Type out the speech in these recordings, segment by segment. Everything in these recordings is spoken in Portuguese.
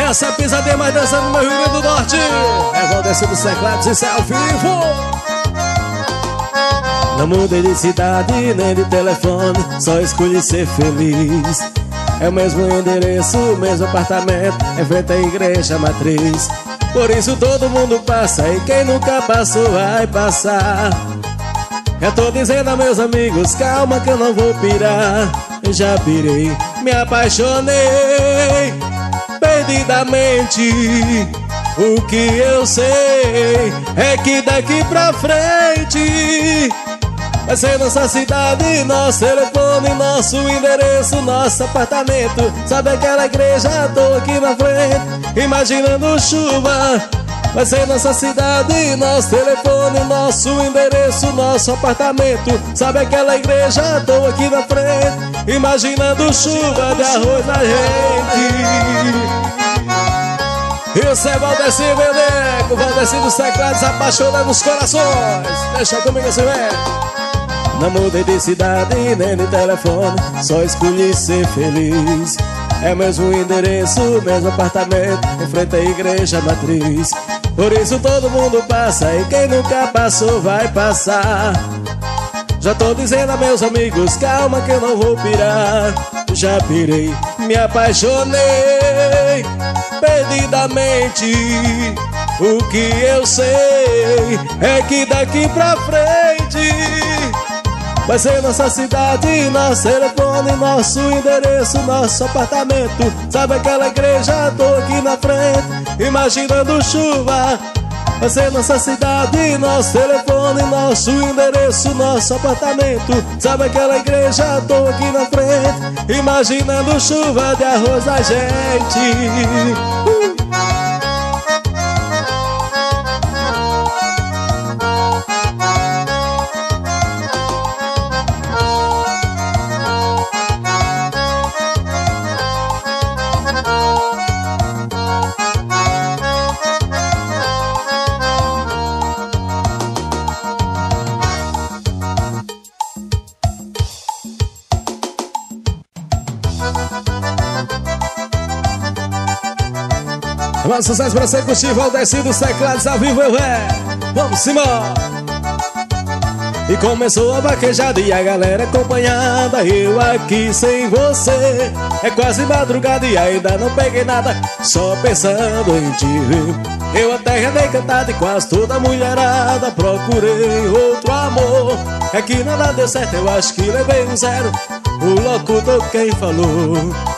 Essa pisadinha mais dançando no Rio Grande do Norte. É Valdeci dos Teclados e ao vivo. Não mudei de cidade nem de telefone, só escolhi ser feliz. É o mesmo endereço, o mesmo apartamento, em frente à igreja matriz. Por isso todo mundo passa e quem nunca passou vai passar. Eu tô dizendo a meus amigos, calma que eu não vou pirar. Eu já pirei, me apaixonei perdidamente. O que eu sei é que daqui pra frente vai ser nossa cidade, nosso telefone, nosso endereço, nosso apartamento. Sabe aquela igreja? Tô aqui na frente, imaginando chuva. Vai ser nossa cidade, nosso telefone, nosso endereço, nosso apartamento. Sabe aquela igreja? Tô aqui na frente, imaginando chuva de arroz na gente. E o Zé Valdeci Veneco, Valdeci dos Teclados, apaixonando os corações. Deixa comigo esse velho. Não mudei de cidade nem de telefone, só escolhi ser feliz. É o mesmo endereço, o mesmo apartamento, em frente à igreja matriz. Por isso todo mundo passa e quem nunca passou vai passar. Já tô dizendo a meus amigos, calma que eu não vou pirar. Já pirei, me apaixonei perdidamente. O que eu sei é que daqui pra frente vai ser nossa cidade, nosso telefone, nosso endereço, nosso apartamento. Sabe aquela igreja? Tô aqui na frente, imaginando chuva. Vai ser nossa cidade, nosso telefone, nosso endereço, nosso apartamento. Sabe aquela igreja? Tô aqui na frente, imaginando chuva de arroz da gente. Vamos, sucesso pra você curtir, Valdeci dos Teclados ao vivo, eu é. Vamos embora. E começou a vaquejada e a galera acompanhada. Eu aqui sem você, é quase madrugada e ainda não peguei nada, só pensando em ti. Eu até andei cantado e quase toda a mulherada procurei outro amor. É que nada deu certo, eu acho que levei um zero. O locutor quem falou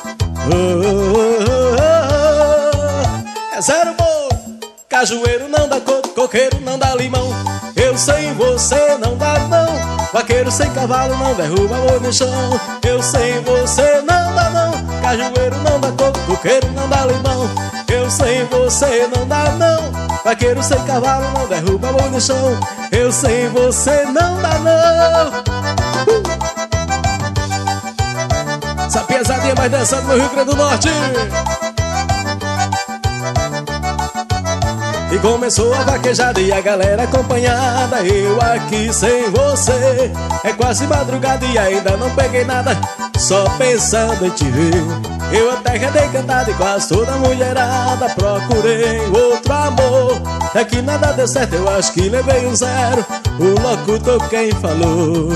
é zero bom. Cajueiro não dá coco, coqueiro não dá limão. Eu sem você não dá não. Vaqueiro sem cavalo não derruba amor no chão. Eu sem você não dá não. Cajueiro não dá coco, coqueiro não dá limão. Eu sem você não dá não. Vaqueiro sem cavalo não derruba amor no chão. Eu sem você não dá não. Essa pesadinha mais dançando no Rio Grande do Norte. E começou a vaquejada e a galera acompanhada. Eu aqui sem você, é quase madrugada e ainda não peguei nada, só pensando em te ver. Eu até andei cantado e quase toda a mulherada procurei outro amor. É que nada deu certo, eu acho que levei um zero. O locutor quem falou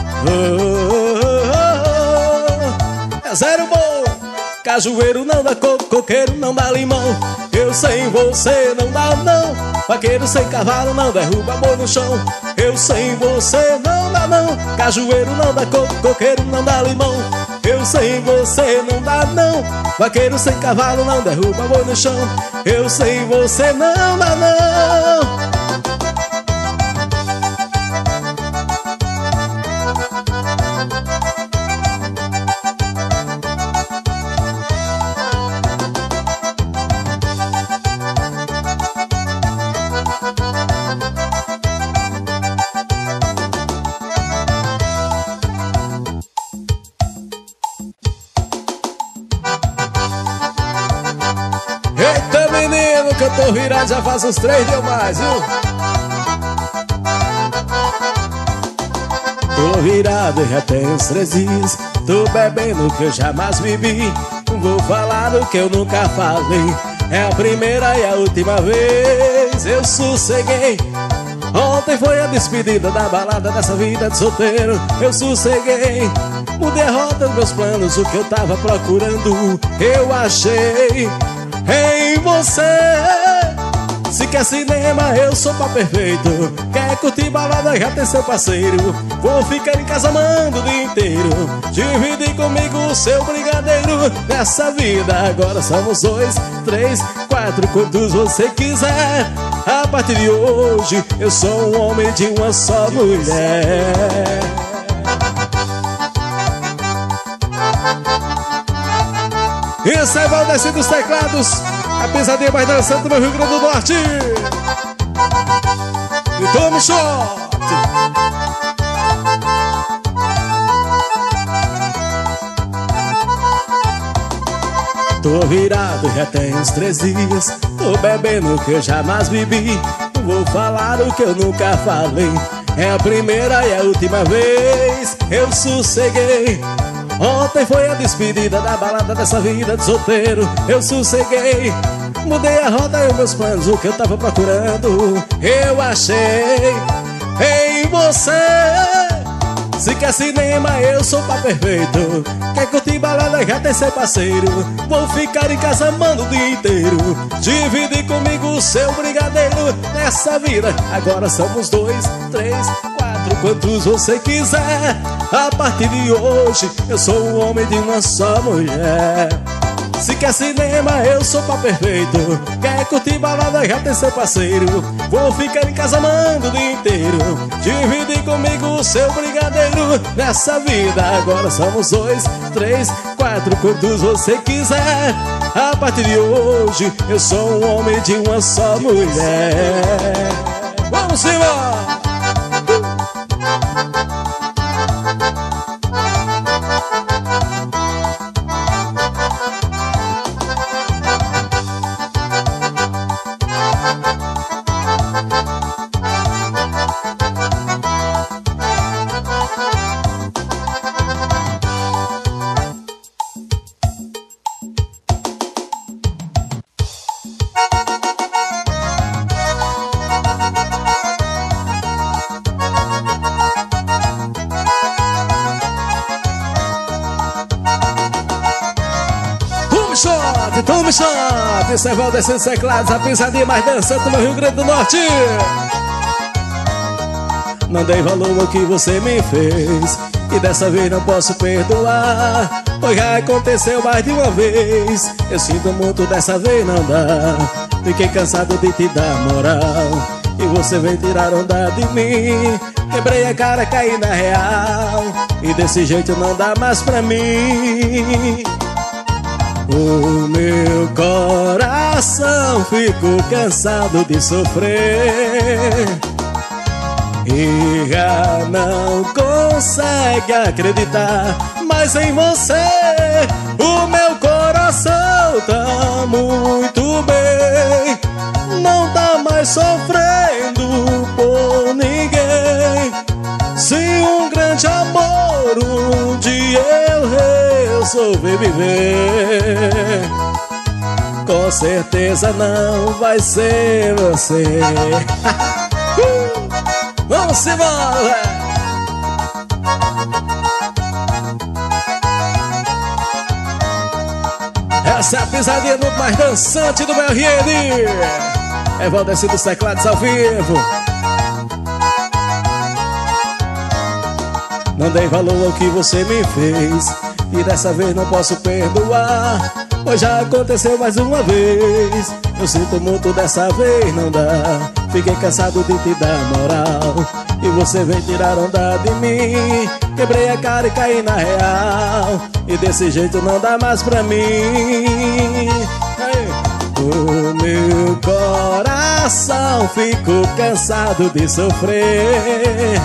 é zero bom. Cajueiro não dá coco, coqueiro não dá limão. Eu sem você não dá não. Vaqueiro sem cavalo não derruba amor no chão. Eu sem você não dá não. Cajueiro não dá coco, coqueiro não dá limão. Eu sem você não dá não. Vaqueiro sem cavalo não derruba amor no chão. Eu sem você não dá não. Que eu tô virado já faz uns 3 dias mais, viu? Tô virado já tem uns 3 dias. Tô bebendo que eu jamais bebi. Vou falar do que eu nunca falei. É a primeira e a última vez eu sosseguei. Ontem foi a despedida da balada dessa vida de solteiro. Eu sosseguei, mudei a rota dos meus planos. O que eu tava procurando eu achei em você. Se quer cinema, eu sou pá perfeito. Quer curtir balada, já tem seu parceiro. Vou ficar em casa amando o dia inteiro. Divide comigo o seu brigadeiro. Nessa vida agora somos 2, 3, 4, quantos você quiser. A partir de hoje eu sou um homem de uma só mulher. Isso é Valdeci dos teclados, a pisadinha mais dançante do meu Rio Grande do Norte. E tome shot. Tô virado já tem uns 3 dias. Tô bebendo o que eu jamais bebi. Vou falar o que eu nunca falei. É a primeira e a última vez eu sosseguei. Ontem foi a despedida da balada dessa vida de solteiro. Eu sosseguei, mudei a rota e os meus planos. O que eu tava procurando eu achei em você. Se quer cinema, eu sou pá perfeito. Quer curtir balada, já tem seu parceiro. Vou ficar em casa amando o dia inteiro. Divide comigo o seu brigadeiro. Nessa vida agora somos 2, 3, 4, quantos você quiser. A partir de hoje eu sou um homem de uma só mulher. Se quer cinema, eu sou pá perfeito. Quer curtir balada, já tem seu parceiro. Vou ficar em casa amando o dia inteiro. Divide comigo o seu brigadeiro. Nessa vida agora somos 2, 3, 4, quantos você quiser. A partir de hoje eu sou um homem de uma só mulher. Vamos embora! Tome shot! Isso é Valdeci dos teclados, a pisadinha mais dançante do meu Rio Grande do Norte. Não dei valor ao que você me fez e dessa vez não posso perdoar, pois já aconteceu mais de uma vez. Eu sinto muito, dessa vez não dá. Fiquei cansado de te dar moral e você veio tirar onda de mim. Quebrei a cara, caí na real e desse jeito não dá mais pra mim. O meu coração ficou cansado de sofrer e já não consegue acreditar mais em você. O meu coração tá muito bem, não tá mais sofrendo por ninguém. Se um grande amor um dia eu resolver viver, com certeza não vai ser você. Vamos embora! Essa é a pisadinha do mais dançante do meu RN. É Valdeci dos teclados ao vivo. Não dei valor ao que você me fez e dessa vez não posso perdoar, pois já aconteceu mais uma vez. Eu sinto muito, dessa vez não dá. Fiquei cansado de te dar moral e você vem tirar onda de mim. Quebrei a cara e caí na real e desse jeito não dá mais pra mim. O meu coração ficou cansado de sofrer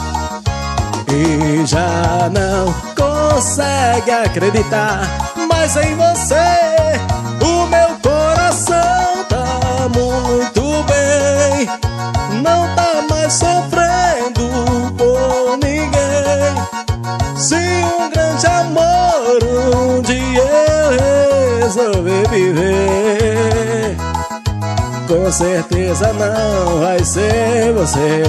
e já não consegue acreditar mais em você. O meu coração tá muito bem, não tá mais sofrendo por ninguém. Se um grande amor um dia eu resolver viver, Com certeza não vai ser você.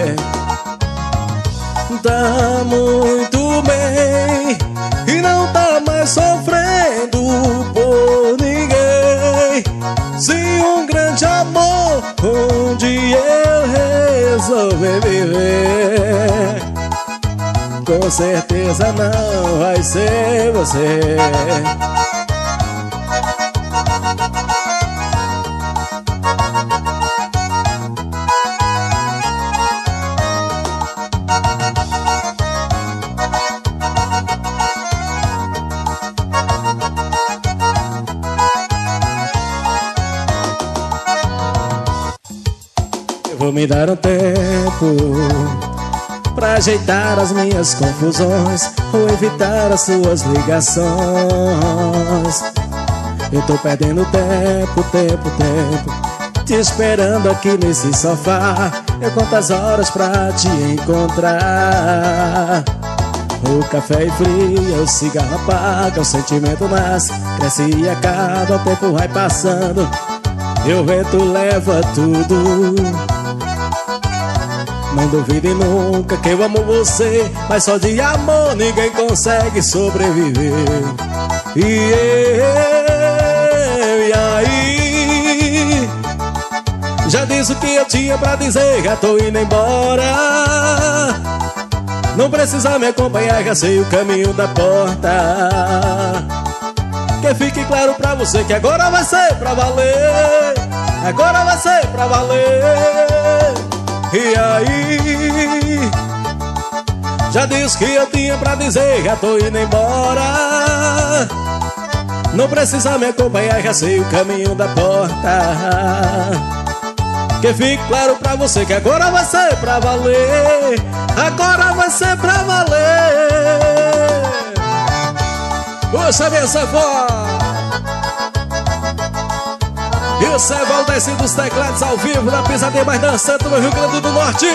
Tá muito bem e não tá mais sofrendo por ninguém. Se um grande amor um dia eu resolver viver, com certeza não vai ser você. Vou me dar um tempo pra ajeitar as minhas confusões ou evitar as suas ligações. Eu tô perdendo tempo te esperando aqui nesse sofá. Eu conto as horas pra te encontrar. O café esfria, o cigarro apaga, o sentimento nasce, cresce e acaba, o tempo vai passando e o vento leva tudo. Não duvide nunca que eu amo você, mas só de amor ninguém consegue sobreviver. E aí? Já disse o que eu tinha pra dizer, já tô indo embora. Não precisa me acompanhar, já sei o caminho da porta. Que fique claro pra você que agora vai ser pra valer. Agora vai ser pra valer. E aí? Já disse que eu tinha pra dizer, já tô indo embora. Não precisa me acompanhar, já sei o caminho da porta. Que fique claro pra você que agora vai ser pra valer. Agora vai ser pra valer. Puxa minha savó. E o Cevão descendo os teclados ao vivo na pisadinha mais dançante no Rio Grande do Norte.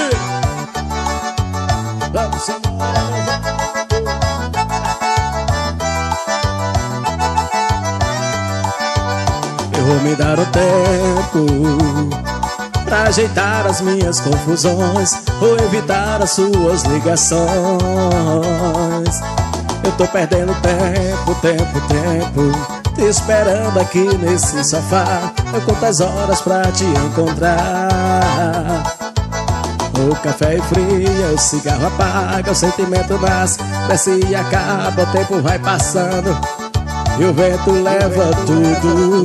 Vamos embora. Eu vou me dar o tempo pra ajeitar as minhas confusões ou evitar as suas ligações. Eu tô perdendo tempo te esperando aqui nesse sofá. Eu conto as horas pra te encontrar. O café esfria, o cigarro apaga, o sentimento nasce, cresce e acaba, o tempo vai passando e o vento leva tudo.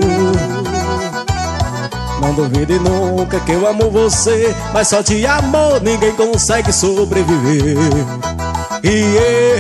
Não duvide nunca que eu amo você, mas só de amor ninguém consegue sobreviver. E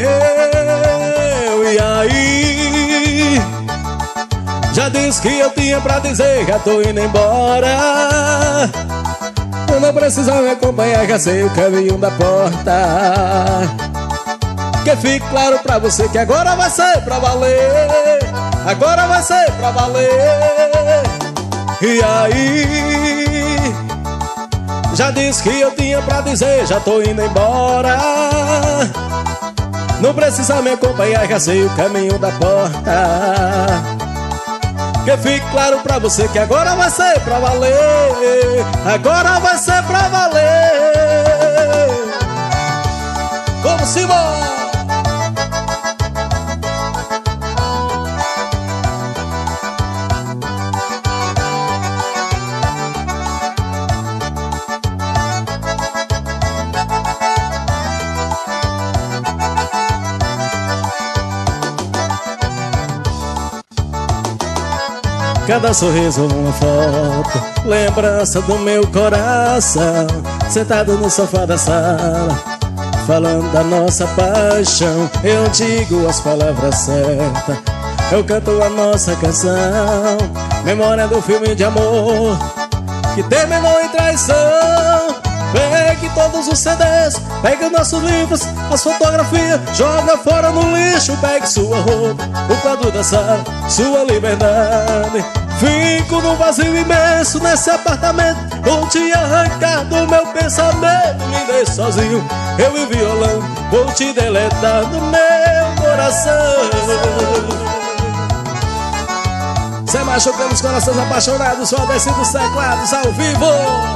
aí? Já disse que eu tinha pra dizer, já tô indo embora. Eu não preciso me acompanhar, já sei o caminho da porta. Que fique claro pra você que agora vai ser pra valer. Agora vai ser pra valer. E aí? Já disse que eu tinha pra dizer, já tô indo embora. Não precisa me acompanhar, já sei o caminho da porta. Que fique claro pra você que agora vai ser pra valer. Agora vai ser pra valer. Vamos embora. Cada sorriso uma foto, lembrança do meu coração. Sentado no sofá da sala, falando da nossa paixão. Eu digo as palavras certas, eu canto a nossa canção. Memória do filme de amor que terminou em traição. Pegue todos os CDs, pegue nossos livros, as fotografias, joga fora no lixo. Pegue sua roupa, o quadro da sala, sua liberdade. Fico num vazio imenso nesse apartamento, vou te arrancar do meu pensamento. Me deixe sozinho, eu e o violão, vou te deletar do meu coração. Você machucando os corações apaixonados, só desce dos teclados ao vivo.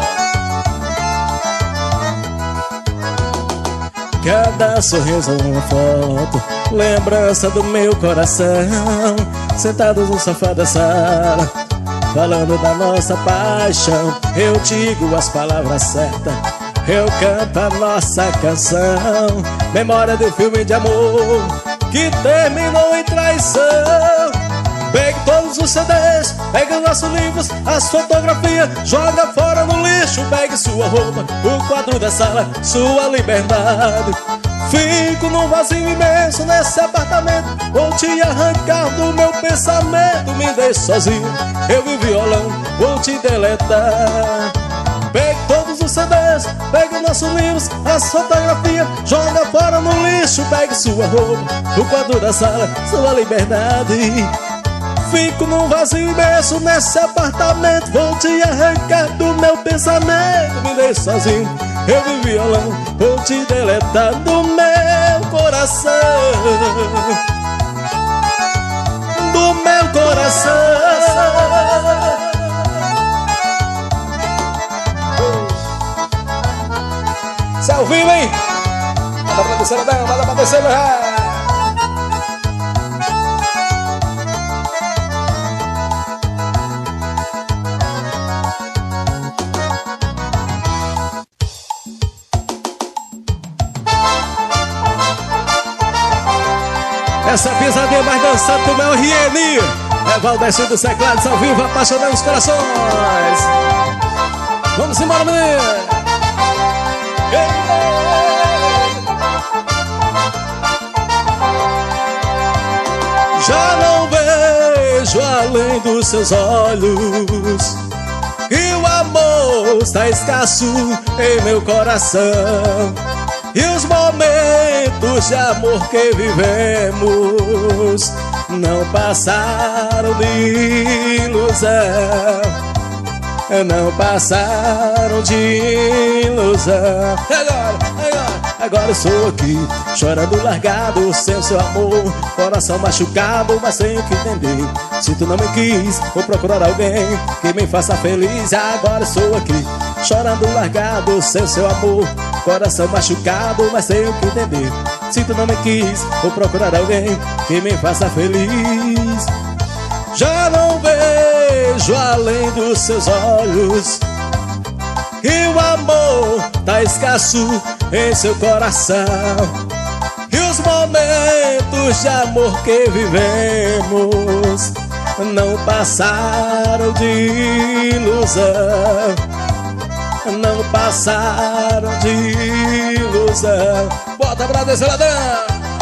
Cada sorriso uma foto, lembrança do meu coração. Sentados no sofá da sala, falando da nossa paixão. Eu digo as palavras certas, eu canto a nossa canção. Memória de filme de amor que terminou em traição. Pegue todos os CDs, pegue os nossos livros, as fotografias, joga fora no lixo. Pegue sua roupa, o quadro da sala, sua liberdade. Fico num vazio imenso nesse apartamento, vou te arrancar do meu pensamento. Me deixe sozinho, eu vi violão, vou te deletar. Pegue todos os CDs, pegue os nossos livros, as fotografias, joga fora no lixo. Pegue sua roupa, o quadro da sala, sua liberdade. Fico num vazio imenso nesse apartamento, vou te arrancar do meu pensamento. Me deixe sozinho, eu vi violão, vou te deletar do meu coração. Do meu coração. Cê ao vivo, hein? Manda pra terceira dama, manda pra terceira ré. Essa pisadinha mais dançante do meu RN é Valdeci dos Teclados ao vivo, apaixonando os corações. Vamos embora, menino. Já não vejo além dos seus olhos, e o amor está escasso em meu coração. E os momentos de amor que vivemos não passaram de ilusão. Não passaram de ilusão. Agora eu sou aqui, chorando largado, sem seu amor. Coração machucado, mas sem o que entender. Se tu não me quis, vou procurar alguém que me faça feliz. Agora eu sou aqui, chorando largado, sem seu amor. Coração machucado, mas sem o que entender. Se tu não me quis, vou procurar alguém que me faça feliz. Já não vejo além dos seus olhos, e o amor tá escasso em seu coração. E os momentos de amor que vivemos não passaram de ilusão. Não passaram de ilusão. Bota pra descer, Ladrão!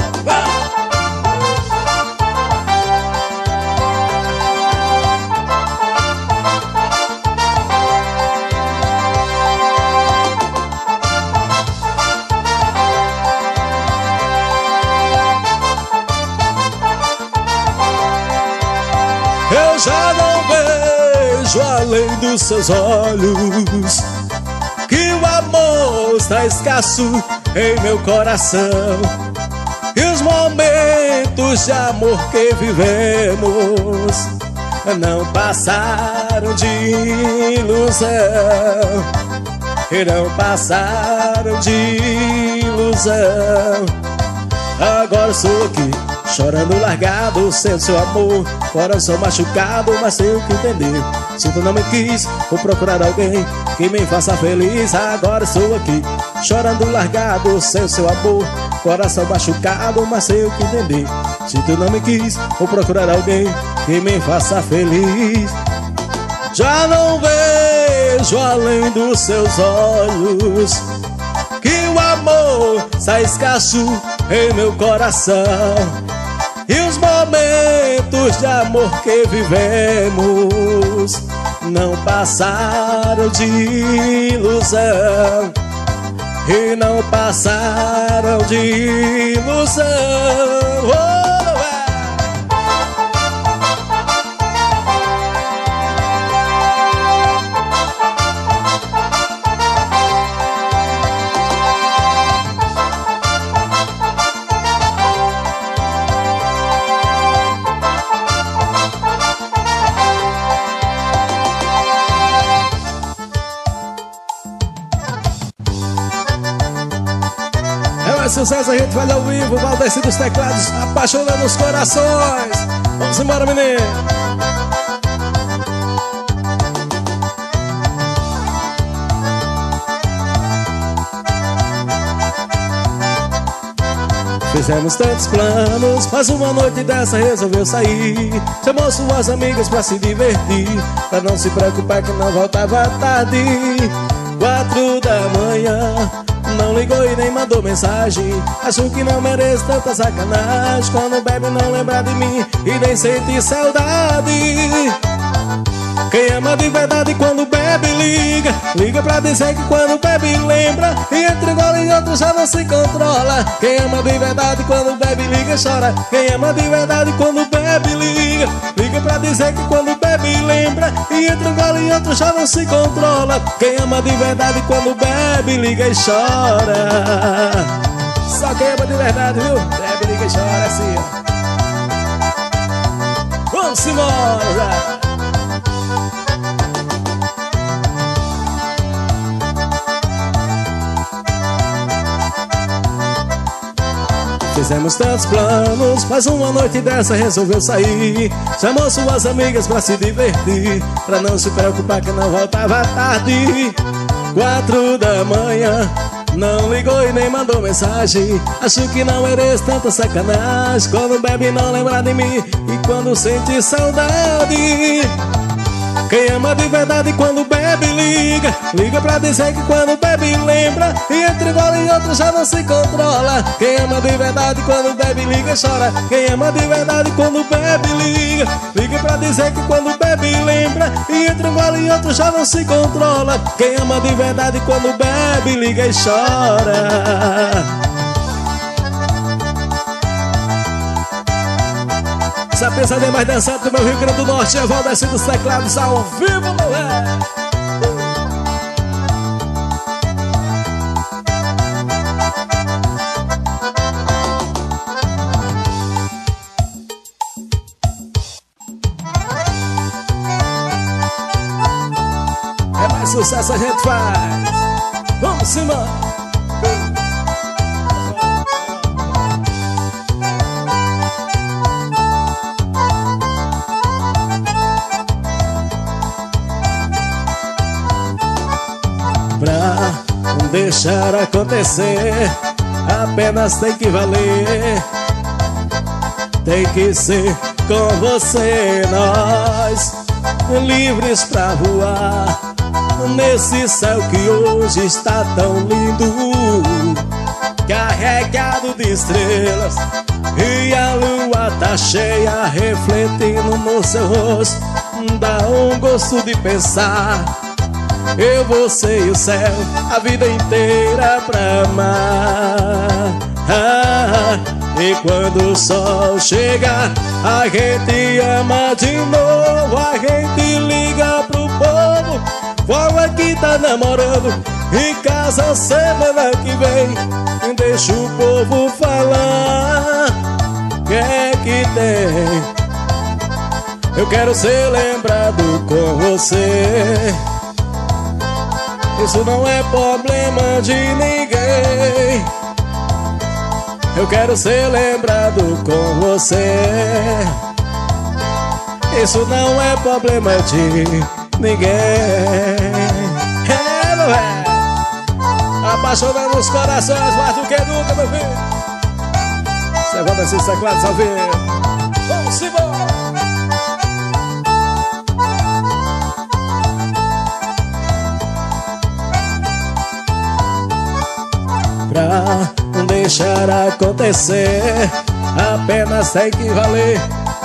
Eu já não vejo além dos seus olhos, que o amor está escasso em meu coração. E os momentos de amor que vivemos não passaram de ilusão. E não passaram de ilusão. Agora sou aqui, chorando largado, sem seu amor. Coração machucado, mas sem o que entender. Se tu não me quis, vou procurar alguém que me faça feliz. Agora sou aqui, chorando largado, sem seu amor. Coração machucado, mas sem o que entender. Se tu não me quis, vou procurar alguém que me faça feliz. Já não vejo além dos seus olhos, que o amor está escasso em meu coração. E os momentos de amor que vivemos não passaram de ilusão. E não passaram de ilusão. sucesso, a gente faz ao vivo. Valdeci dos teclados, apaixonando os corações. Vamos embora, menino. Fizemos tantos planos, mas uma noite dessa resolveu sair. Chamou suas amigas pra se divertir, pra não se preocupar que não voltava tarde. 4 da manhã, não ligou e nem mandou mensagem. Acho que não mereço tanta sacanagem. Quando bebe não lembra de mim e nem sente saudade. Quem ama de verdade quando bebe liga. Liga pra dizer que quando bebe lembra. E entre um gole e outro já não se controla. Quem ama de verdade quando bebe liga e chora. Quem ama de verdade quando bebe liga. Liga pra dizer que quando bebe lembra. E entre um gole e outro já não se controla. Quem ama de verdade quando bebe liga e chora. Só quem ama de verdade, viu? Bebe, liga e chora assim, ó. Vamos embora! Fizemos tantos planos, mas uma noite dessa resolveu sair. Chamou suas amigas pra se divertir, pra não se preocupar que não voltava tarde. 4 da manhã, não ligou e nem mandou mensagem. Acho que não mereço tanta sacanagem. Quando bebe não lembra de mim e quando sente saudade. Quem ama de verdade quando bebe liga. Liga pra dizer que quando bebe lembra. E entre gole e outro já não se controla. Quem ama de verdade quando bebe liga e chora. Quem ama de verdade quando bebe liga. Liga pra dizer que quando bebe lembra. E entre um gole e outro já não se controla. Quem ama de verdade quando bebe liga e chora. Essa pensadinha mais dançante do meu Rio Grande do Norte é Valdeci dos teclados ao vivo, moleque. É mais sucesso a gente faz. Vamos embora. Pra deixar acontecer, apenas tem que valer. Tem que ser com você, nós livres pra voar nesse céu que hoje está tão lindo, carregado de estrelas. E a lua tá cheia, refletindo no seu rosto. Dá um gosto de pensar, eu, você e o céu, a vida inteira pra amar. E quando o sol chega, a gente ama de novo. A gente liga pro povo, fala que tá namorando, em casa semana que vem. Deixa o povo falar, que é que tem. Eu quero ser lembrado com você. Isso não é problema de ninguém. Eu quero ser lembrado com você. Isso não é problema de ninguém. É, não é? Apaixonando os corações mais do que nunca, meu filho. Você vai descer os teclados ao ver. Vamos embora. Pra deixar acontecer, apenas tem que valer.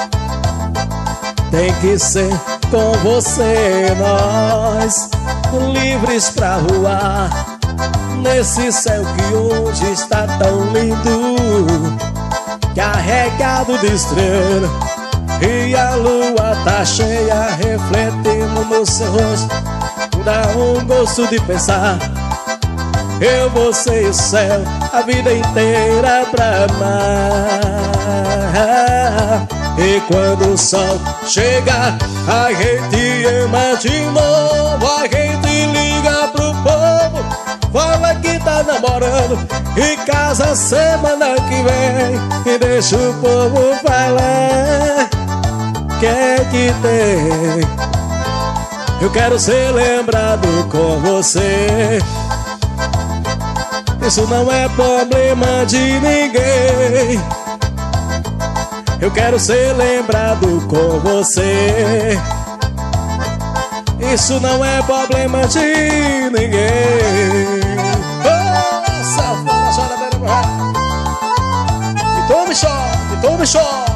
Tem que ser com você, nós livres pra voar nesse céu que hoje está tão lindo, carregado de estrela. E a lua tá cheia, refletindo no seu rosto. Dá um gosto de pensar, eu, você e o céu, a vida inteira pra amar. E quando o sol chega, a gente ama de novo. A gente liga pro povo, fala que tá namorando e casa semana que vem. E deixa o povo falar, que é que tem? Eu quero ser lembrado com você. Isso não é problema de ninguém. Eu quero ser lembrado com você. Isso não é problema de ninguém. Oh, safada, chora, beira, morrer. E tome choque, e tome choque.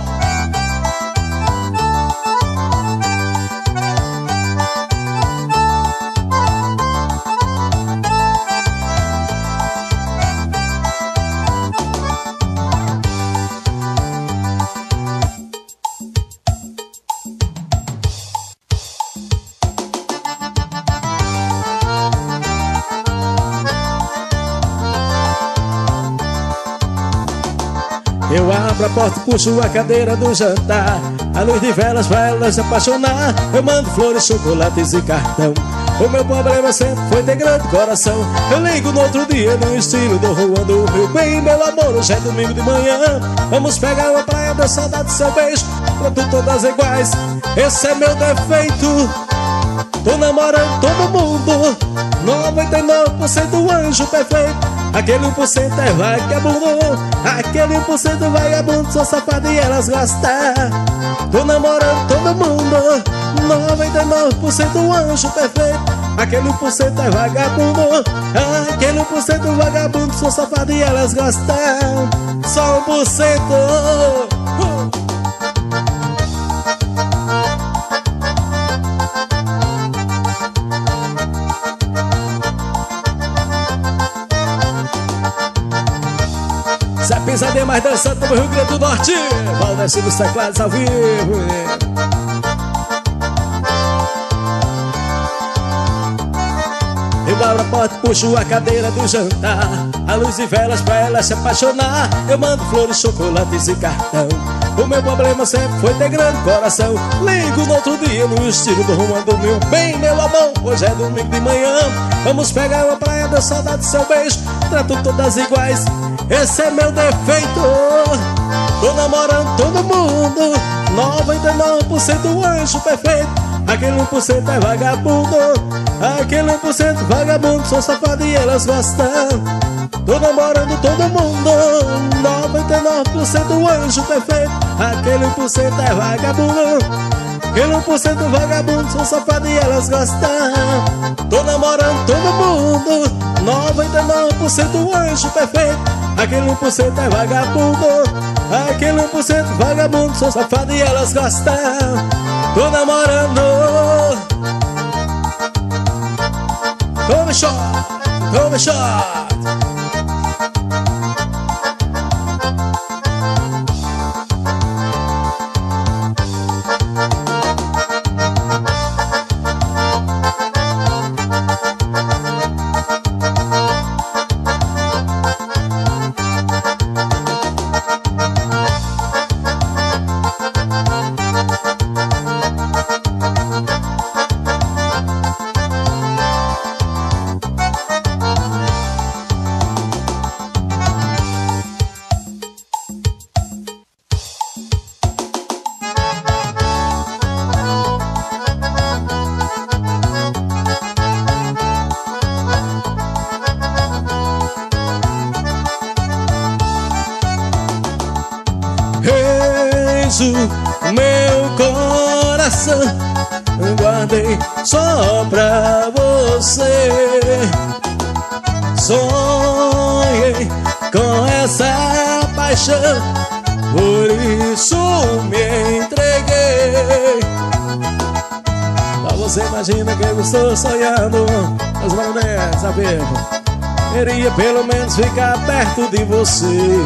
Eu abro a porta e puxo a cadeira do jantar. A luz de velas pra ela se apaixonar. Eu mando flores, chocolates e cartão. O meu problema sempre foi ter grande coração. Eu ligo no outro dia no estilo do Juan do meu bem. Meu amor, hoje é domingo de manhã. Vamos pegar uma praia da saudade do seu beijo. Pra tu todas iguais, esse é meu defeito. Tô namorando todo mundo, 99% anjo perfeito. Aquele 1% é vagabundo, aquele 1% vagabundo, sou safado e elas gostam. Tô namorando todo mundo, 99% anjo perfeito. Aquele 1% é vagabundo, aquele 1% vagabundo, sou safado e elas gostam. Só 1%. Se a pisadinha mais dançando no Rio Grande do Norte, Valdeci dos teclados ao vivo. Eu abro a porta e puxo a cadeira do jantar. A luz de velas pra ela se apaixonar. Eu mando flores, chocolates e cartão. O meu problema sempre foi ter grande coração. Ligo no outro dia no estilo do Juan do meu bem. Meu amor, hoje é domingo de manhã. Vamos pegar uma praia da saudade do seu beijo. Trato todas iguais, esse é meu defeito. Tô namorando todo mundo, 99% anjo perfeito. Aquele 1% é vagabundo, aquele 1% vagabundo, sou safado e elas gostam. Tô namorando todo mundo, 99% anjo perfeito. Aquele 1% é vagabundo, aquele 1% vagabundo, sou safado e elas gostam. Tô namorando todo mundo, 99% anjo perfeito. Aquele 1% é vagabundo, aquele 1% vagabundo, sou safado e elas gostam. Tô namorando. Tome shot, tome shot. O meu coração guardei só pra você. Sonhei com essa paixão, por isso me entreguei. Pra você imagina que eu estou sonhando, as maronetes a vivo. Queria pelo menos ficar perto de você.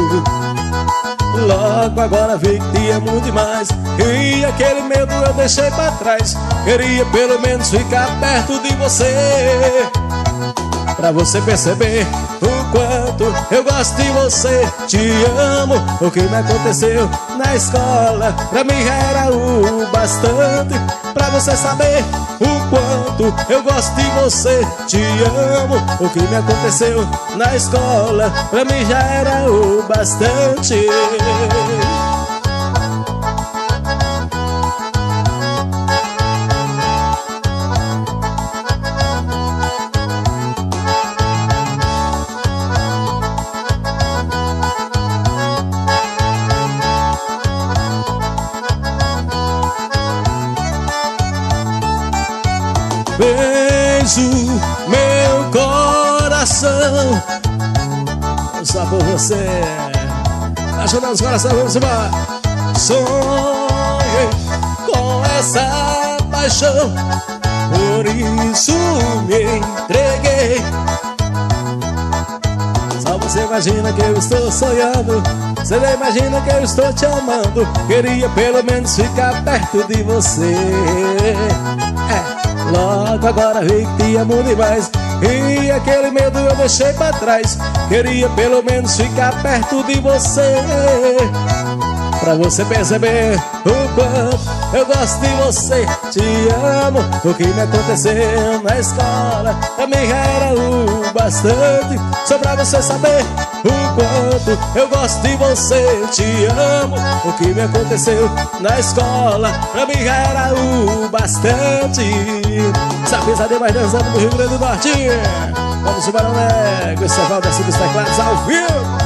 Logo agora vi que te amo demais, e aquele medo eu deixei pra trás. Queria pelo menos ficar perto de você, pra você perceber o quanto eu gosto de você. Te amo, o que me aconteceu na escola pra mim era o bastante, pra você saber o quanto quanto eu gosto de você, te amo. O que me aconteceu na escola pra mim já era o bastante. Beijo meu coração, só por você, ajudando os corações, vamos embora. Sonhei com essa paixão, por isso me entreguei. Só você imagina que eu estou sonhando, você nem imagina que eu estou te amando. Queria pelo menos ficar perto de você. Logo agora vi que te amo demais, e aquele medo eu deixei pra trás. Queria pelo menos ficar perto de você, pra você perceber o quanto eu gosto de você, te amo. O que me aconteceu na escola pra mim já era o bastante, só pra você saber o quanto eu gosto de você, te amo. O que me aconteceu na escola pra mim já era o bastante. Essa pisadinha mais dançando do Rio Grande do Norte. Vamos embora, né? Com esse Evaldo assim dos teclados ao vivo.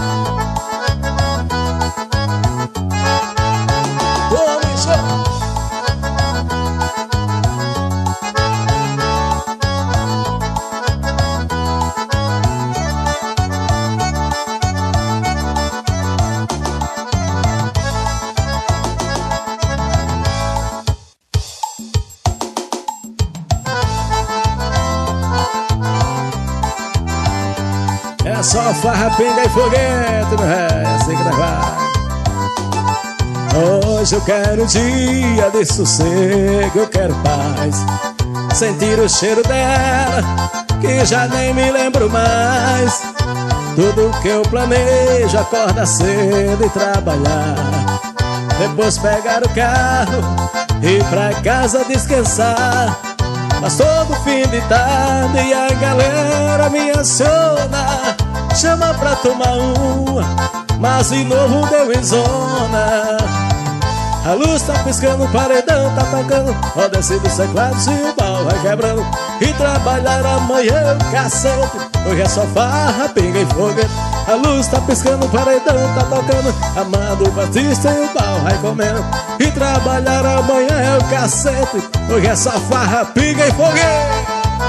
É só farra, pinga e foguete, meu rei, assim que nós vai. Hoje eu quero um dia de sossego, eu quero paz, sentir o cheiro dela, que já nem me lembro mais. Tudo que eu planejo, acordar cedo e trabalhar, depois pegar o carro e ir pra casa descansar. Mas todo fim de tarde a galera me aciona, chama pra tomar uma, mas de novo deu em zona. A luz tá piscando, o paredão tá tocando, roda dos teclados e o pau vai quebrando. E trabalhar amanhã é o cacete, hoje é só farra, pinga e foguete. A luz tá piscando, o paredão tá tocando, Amado Batista e o pau vai comendo. E trabalhar amanhã é o cacete, hoje é só farra, pinga e foguete.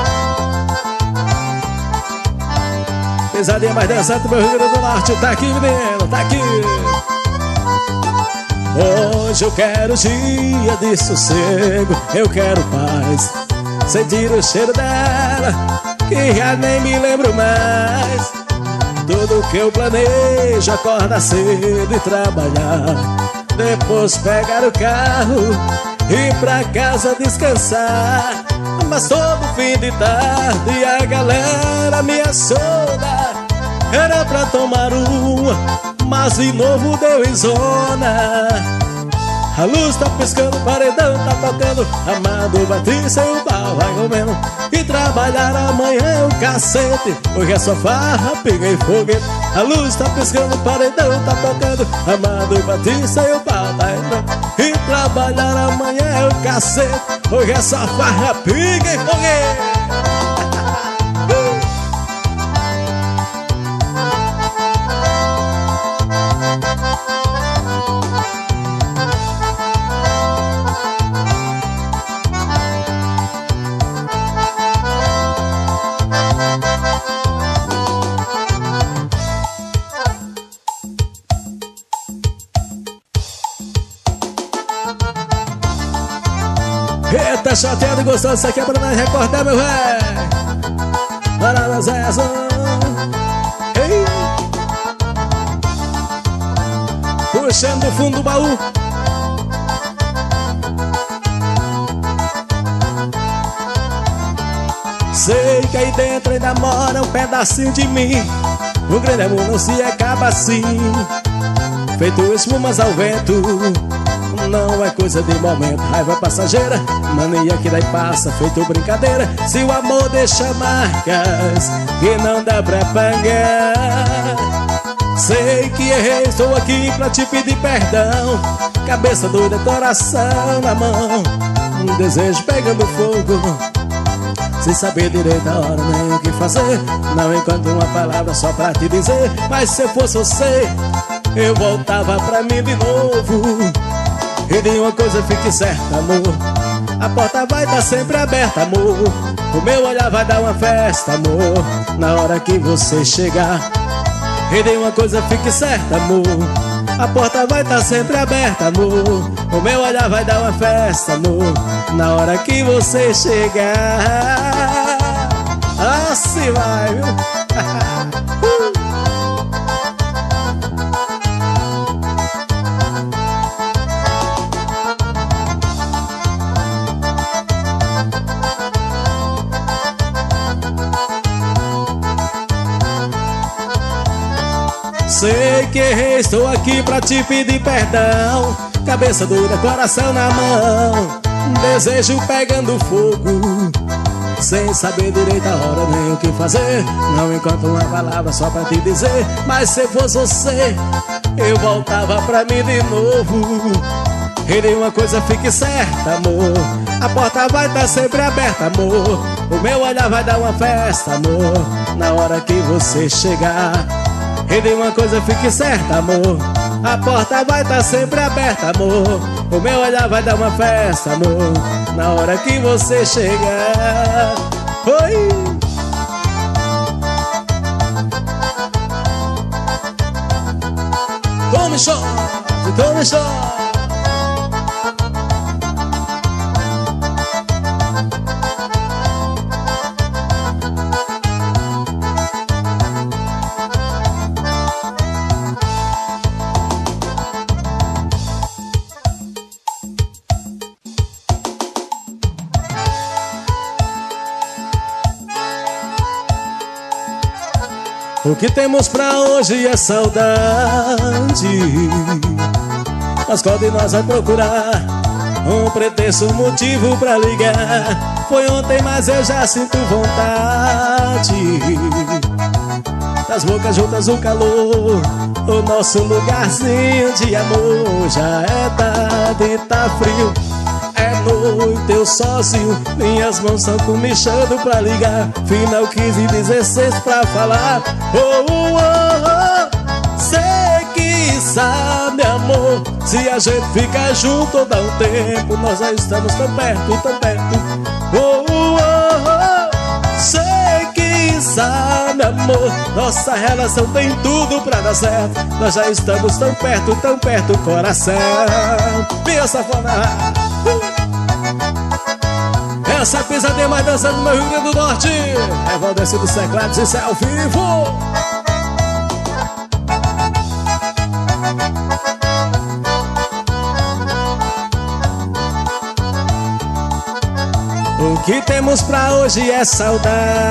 Pesadinha mais dançante do meu Rio Grande do Norte, tá aqui, menino, tá aqui. Hoje eu quero dia de sossego, eu quero paz, sentir o cheiro dela, que já nem me lembro mais. Tudo que eu planejo, acordar cedo e trabalhar, depois pegar o carro e ir pra casa descansar. Mas todo fim de tarde a galera me aciona, era pra tomar uma, mas de novo deu em zona. A luz tá piscando, o paredão tá tocando, Amado Batista e o pau vai comendo. E trabalhar amanhã é o cacete, hoje é só farra, pinga e foguete. A luz tá piscando, o paredão tá tocando, Amado Batista e o pau tá entrando. E trabalhar amanhã é o cacete, hoje é só farra, pinga e foguete. Eita, chateado e gostoso, isso aqui é pra nós recordar, meu velho. Bora nas essa. Ei. Puxando o fundo do baú. Sei que aí dentro ainda mora um pedacinho de mim. O grande amor não se acaba assim, feito espumas ao vento não é coisa de momento. Raiva passageira, mania que daí passa, feito brincadeira. Se o amor deixa marcas que não dá pra pagar. Sei que errei, estou aqui pra te pedir perdão. Cabeça doida, coração na mão, um desejo pegando fogo, sem saber direito a hora nem o que fazer. Não encontro uma palavra só pra te dizer, mas se eu fosse você, eu voltava pra mim de novo. E de uma coisa fique certa, amor, a porta vai estar sempre aberta, amor. O meu olhar vai dar uma festa, amor, na hora que você chegar. E de uma coisa fique certa, amor, a porta vai estar sempre aberta, amor. O meu olhar vai dar uma festa, amor, na hora que você chegar. Assim vai, viu? Sei que errei, estou aqui pra te pedir perdão. Cabeça dura, coração na mão, desejo pegando fogo, sem saber direito a hora nem o que fazer. Não encontro uma palavra só pra te dizer, mas se fosse você, eu voltava pra mim de novo. E de uma coisa fique certa, amor, a porta vai estar sempre aberta, amor. O meu olhar vai dar uma festa, amor, na hora que você chegar. E de uma coisa fique certa, amor, a porta vai estar sempre aberta, amor. O meu olhar vai dar uma festa, amor, na hora que você chegar. Oi! Tome shot, tome shot. O que temos pra hoje é saudade, mas qual de nós vai procurar um pretexto, um motivo pra ligar? Foi ontem, mas eu já sinto vontade das bocas juntas, o calor, o nosso lugarzinho de amor. Já é tarde, tá frio, é noite, eu sozinho, minhas mãos estão comichando pra ligar. Final 15 e 16 pra falar. Oh, oh, oh, oh. Sei que sabe, amor, se a gente ficar junto dá um tempo, nós já estamos tão perto, tão perto. Oh, oh, oh, oh. Sei que sabe, amor, nossa relação tem tudo pra dar certo. Nós já estamos tão perto, coração. Minha safona. Essa pisadinha mais dançando no meu Rio Grande do Norte é Valdeci dos Teclados, isso é ao vivo. O que temos pra hoje é saudade,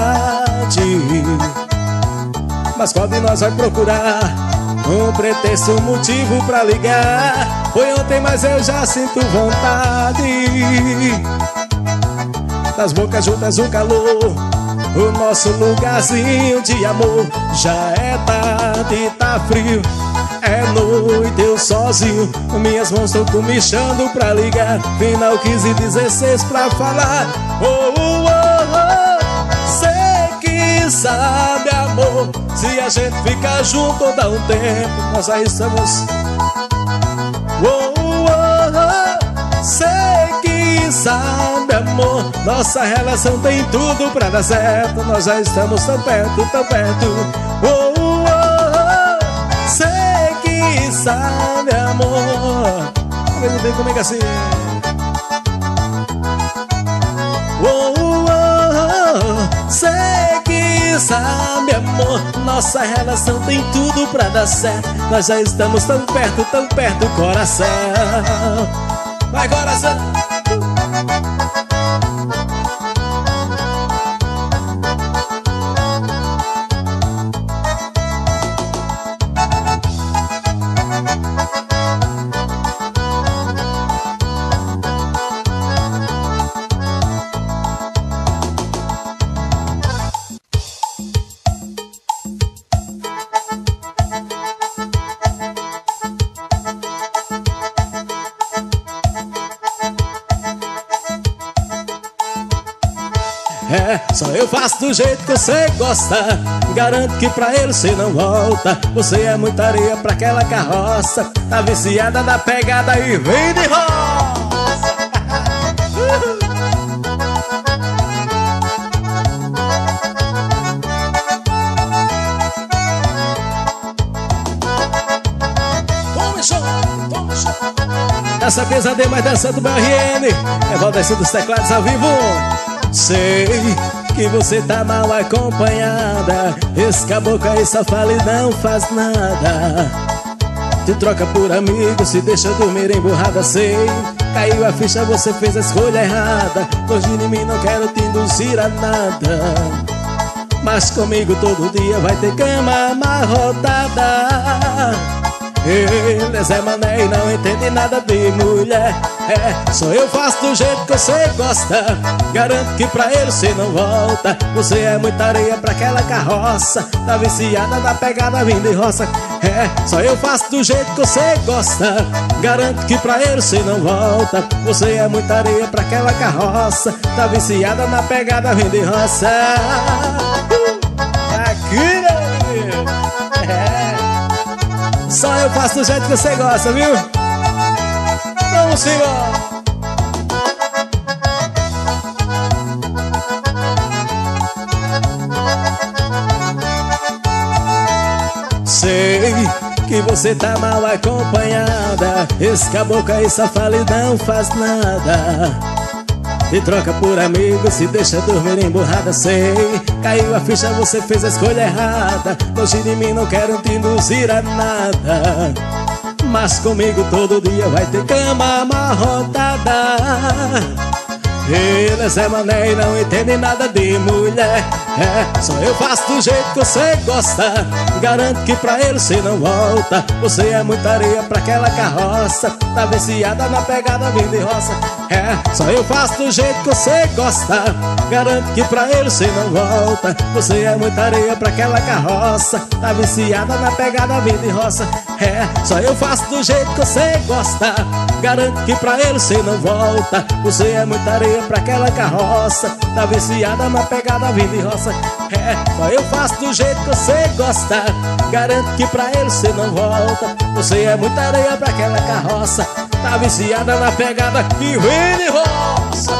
mas qual de nós vai procurar um pretexto, um motivo pra ligar? Foi ontem, mas eu já sinto vontade das bocas juntas, o calor, o nosso lugarzinho de amor. Já é tarde, tá frio, é noite, eu sozinho, minhas mãos estão comichando pra ligar. Final 15 e 16 pra falar. Oh, oh, oh, oh. Sei que sabe, amor, se a gente ficar junto dá um tempo, nós já estamos. Oh, oh, oh. Sei que sabe, amor, nossa relação tem tudo pra dar certo. Nós já estamos tão perto, tão perto. Oh, oh, oh. Sei que sabe, amor. Vem comigo assim. Oh, oh, oh. Sei que sabe, amor, nossa relação tem tudo pra dar certo. Nós já estamos tão perto, coração. Vai, coração. só eu faço do jeito que você gosta. Garanto que pra ele você não volta. Você é muita areia pra aquela carroça. Tá viciada na pegada e vem de roça. Essa pesadinha mais dançando do BRN é Valdeci dos teclados ao vivo. Sei que você tá mal acompanhada. Esse caboclo aí só fala e não faz nada. Te troca por amigo, se deixa dormir emburrada. Sei, caiu a ficha, você fez a escolha errada. Longe de mim não quero te induzir a nada, mas comigo todo dia vai ter cama amarrotada. Ele é Zé Mané e não entende nada de mulher. Só eu faço do jeito que você gosta. Garanto que pra ele você não volta. Você é muita areia pra aquela carroça. Tá viciada na pegada vindo de roça. Só eu faço do jeito que você gosta. Garanto que pra ele você não volta. Você é muita areia pra aquela carroça. Tá viciada na pegada vindo de roça. Aqui, só eu faço do jeito que você gosta, viu? Vamos embora! Sei que você tá mal acompanhada. Esse caboclo aí só fala e não faz nada. Te troca por amigo, se deixa dormir emburrada. Sei, caiu a ficha, você fez a escolha errada. Longe de mim não quero te induzir a nada, mas comigo todo dia vai ter cama amarrotada. Ele é Zé Mané e não entende nada de mulher. Só eu faço do jeito que você gosta. Garanto que pra ele você não volta. Você é muita areia pra aquela carroça. Tá viciada na pegada vindo de roça. Só eu faço do jeito que você gosta. Garanto que pra ele você não volta. Você é muita areia pra aquela carroça. Tá viciada na pegada vindo de roça. Só eu faço do jeito que você gosta. Garanto que pra ele você não volta. Você é muita areia pra aquela carroça. Tá viciada na pegada vindo de roça. Só eu faço do jeito que você gosta. Garanto que pra ele você não volta. Você é muita areia pra aquela carroça. Tá viciada na pegada e vem de roça.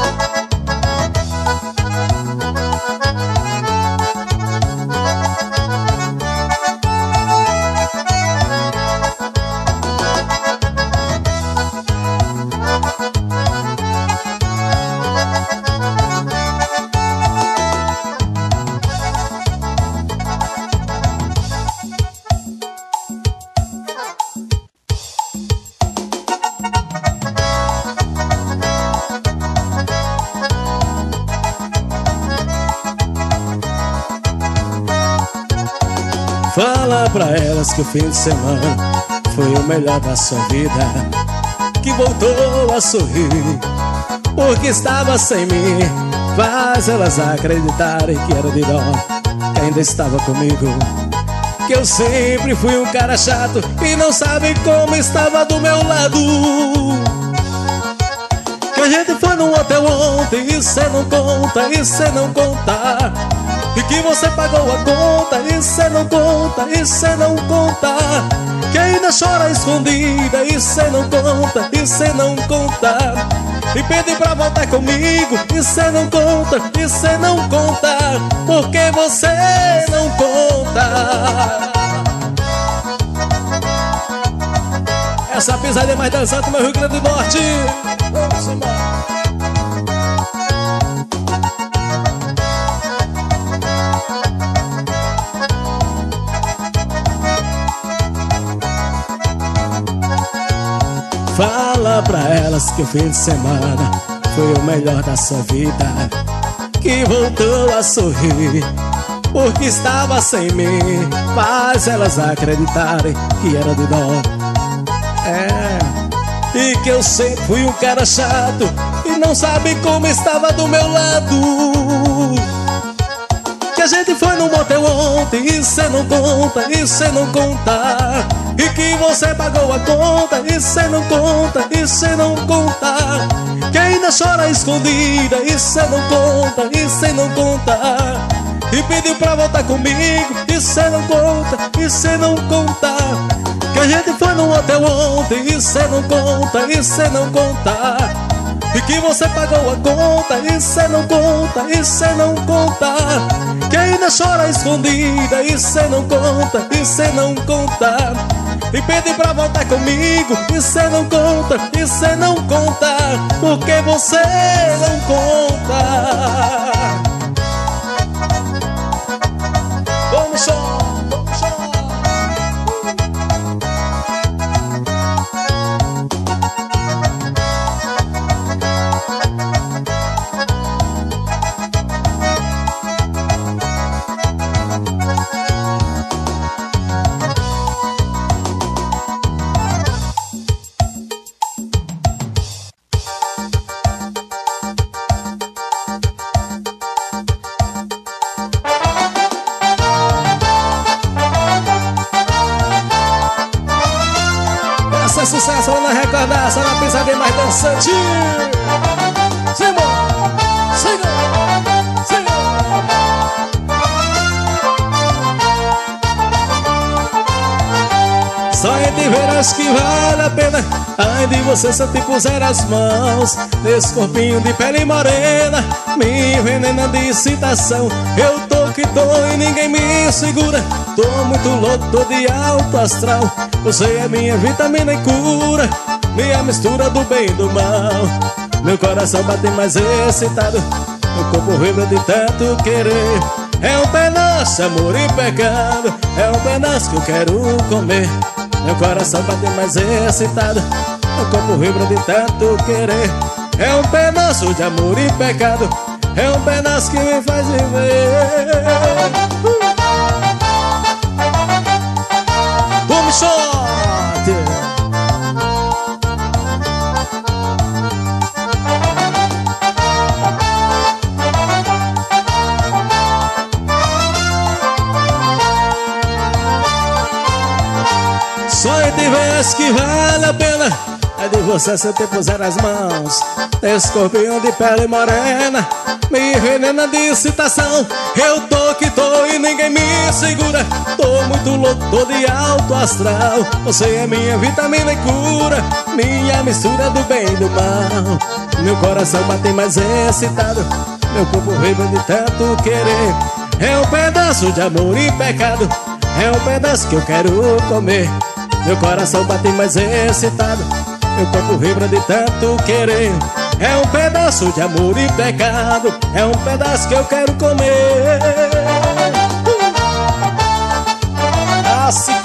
Fala pra elas que o fim de semana foi o melhor da sua vida, que voltou a sorrir porque estava sem mim. Faz elas acreditarem que era de dó, que ainda estava comigo, que eu sempre fui um cara chato e não sabe como estava do meu lado. Que a gente foi num hotel ontem e cê não conta, e cê não conta. E que você pagou a conta, e cê não conta, e cê não conta. Que ainda chora escondida, e cê não conta, e cê não conta. E pede pra voltar comigo, e cê não conta, e cê não conta. Porque você não conta. Essa pisadinha mais dançante no Rio Grande do Norte. Vamos embora. Fala pra elas que o fim de semana foi o melhor da sua vida, que voltou a sorrir porque estava sem mim. Faz elas acreditarem que era de dó, e que eu sempre fui um cara chato e não sabe como estava do meu lado. Que Que a gente foi no motel ontem e cê não conta, e cê não conta. E que você pagou a conta e cê não conta, e cê não conta. Que ainda chora escondida e cê não conta, e cê não conta. E pediu pra voltar comigo e cê não conta, e cê não conta. Que a gente foi no hotel ontem e cê não conta, e cê não conta. E que você pagou a conta e cê não conta, e cê não conta. Que ainda chora escondida e cê não conta, e cê não conta. E pede pra voltar comigo e cê não conta, e cê não conta. Porque você não conta. Vamos só, vamos só. Essa é sucesso lá na recordação, na pisadinha mais dançante. Siga, siga, siga. Só entre verás que vale a pena. Ai de você se eu te puser as mãos nesse corpinho de pele morena, me envenena de excitação. Eu tô que tô e ninguém me segura. Tô muito louco, tô de alto astral. Você é minha vitamina e cura, minha mistura do bem e do mal. Meu coração bate mais excitado, meu corpo vibra de tanto querer. É um pedaço de amor e pecado, é um pedaço que eu quero comer. Meu coração bate mais excitado, meu corpo vibra de tanto querer. É um pedaço de amor e pecado, é um pedaço que me faz viver. Vamos shot! Só entre vez que vale a pena. É de você se eu te puser as mãos nesse corpinho de pele morena, me envenena de excitação. Eu tô que tô e ninguém me segura. Tô muito louco, tô de alto astral. Você é minha vitamina e cura, minha mistura do bem e do mal. Meu coração bate mais excitado, meu corpo vibra de tanto querer. É um pedaço de amor e pecado, é um pedaço que eu quero comer. Meu coração bate mais excitado, meu corpo vibra de tanto querer. É um pedaço de amor e pecado, é um pedaço que eu quero comer. Assim